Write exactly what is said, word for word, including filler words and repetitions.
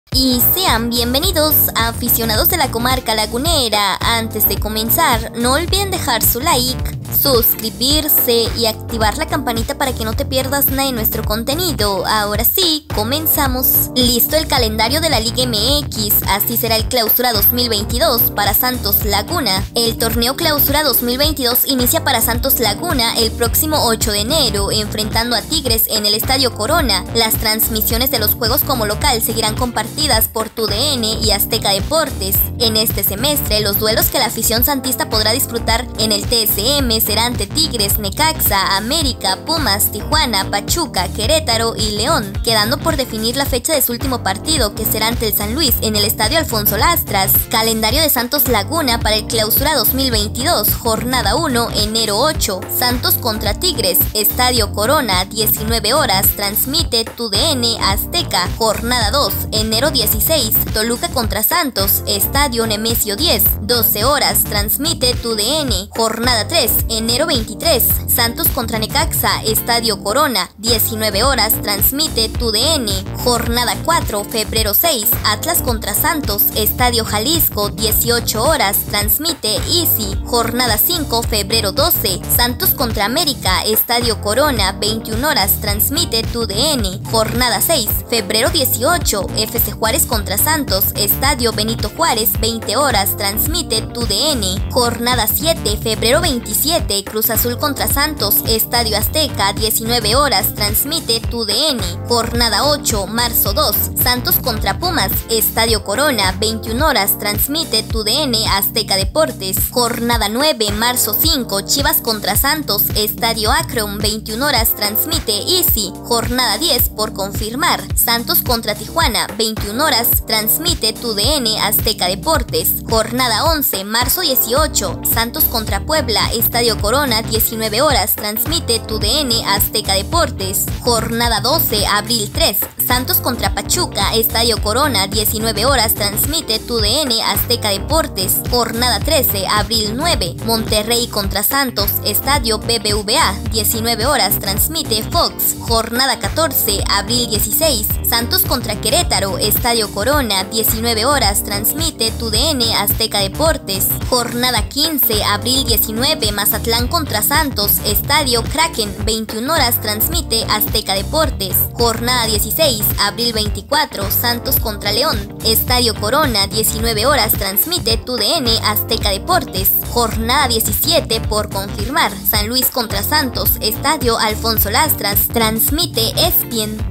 Y sean bienvenidos a aficionados de la comarca lagunera. Antes de comenzar, no olviden dejar su like, suscribirse y activar la campanita para que no te pierdas nada de nuestro contenido. Ahora sí, comenzamos. Listo el calendario de la Liga M X, así será el Clausura dos mil veintidós para Santos Laguna. El torneo Clausura dos mil veintidós inicia para Santos Laguna el próximo ocho de enero, enfrentando a Tigres en el Estadio Corona. Las transmisiones de los juegos como local seguirán compartidas por Tu D N y Azteca Deportes. En este semestre, los duelos que la afición santista podrá disfrutar en el T S M serán ante Tigres, Necaxa, América, Pumas, Tijuana, Pachuca, Querétaro y León, quedando por definir la fecha de su último partido, que será ante el San Luis en el Estadio Alfonso Lastras. Calendario de Santos Laguna para el Clausura dos mil veintidós, jornada uno, enero ocho, Santos contra Tigres, Estadio Corona, diecinueve horas, transmite Tu D N Azteca. Jornada dos, enero dieciséis, Toluca contra Santos, Estadio Nemesio diez, doce horas, transmite Tu D N. Jornada tres, enero veintitrés, Santos contra Necaxa, Estadio Corona, diecinueve horas, transmite Tu D N. Jornada cuatro, febrero seis, Atlas contra Santos, Estadio Jalisco, dieciocho horas, transmite Easy. Jornada cinco, febrero doce, Santos contra América, Estadio Corona, veintiuna horas, transmite Tu D N. Jornada seis, febrero dieciocho, F C Juárez contra Santos, Estadio Benito Juárez, veinte horas, transmite Tu D N. Jornada siete, febrero veintisiete, Cruz Azul contra Santos, Estadio Azteca, diecinueve horas, transmite Tu D N. Jornada ocho, marzo dos, Santos contra Pumas, Estadio Corona, veintiuna horas, transmite Tu D N Azteca Deportes. Jornada nueve, marzo cinco, Chivas contra Santos, Estadio Akron, veintiuna horas, transmite Easy. Jornada diez, por confirmar, Santos contra Tijuana, veintiuna horas, transmite Tu D N Azteca Deportes. Jornada once, marzo dieciocho, Santos contra Puebla, Estadio Corona, diecinueve horas, transmite Tu D N Azteca Deportes. Jornada doce, abril tres, Santos contra Pachuca, Estadio Corona, diecinueve horas, transmite Tu D N Azteca Deportes. Jornada trece, abril nueve, Monterrey contra Santos, Estadio B B V A, diecinueve horas, transmite Fox. Jornada catorce, abril dieciséis, Santos contra Querétaro, Estadio Corona, diecinueve horas, transmite Tu D N Azteca Deportes. Jornada quince, abril diecinueve, Mazatlán contra Santos, Estadio Kraken, veintiuna horas, transmite Azteca Deportes. Jornada dieciséis, abril veinticuatro, Santos contra León, Estadio Corona, diecinueve horas, transmite Tu D N Azteca Deportes. Jornada diecisiete, por confirmar, San Luis contra Santos, Estadio Alfonso Lastras, transmite E S P N.